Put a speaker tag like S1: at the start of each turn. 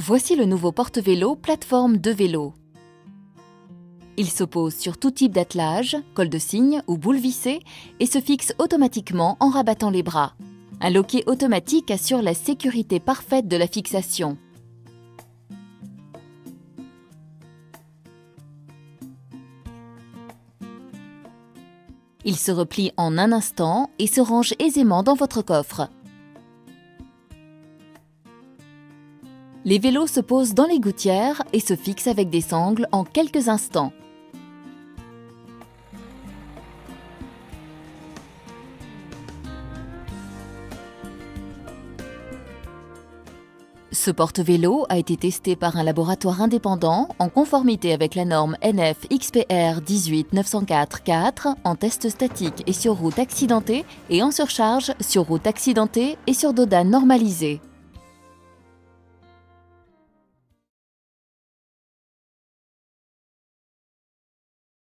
S1: Voici le nouveau porte-vélo plateforme de vélo. Il se pose sur tout type d'attelage, col de cygne ou boule vissée et se fixe automatiquement en rabattant les bras. Un loquet automatique assure la sécurité parfaite de la fixation. Il se replie en un instant et se range aisément dans votre coffre. Les vélos se posent dans les gouttières et se fixent avec des sangles en quelques instants. Ce porte-vélo a été testé par un laboratoire indépendant en conformité avec la norme NF XPR 18904-4 en test statique et sur route accidentée et en surcharge sur route accidentée et sur dos d'âne normalisé.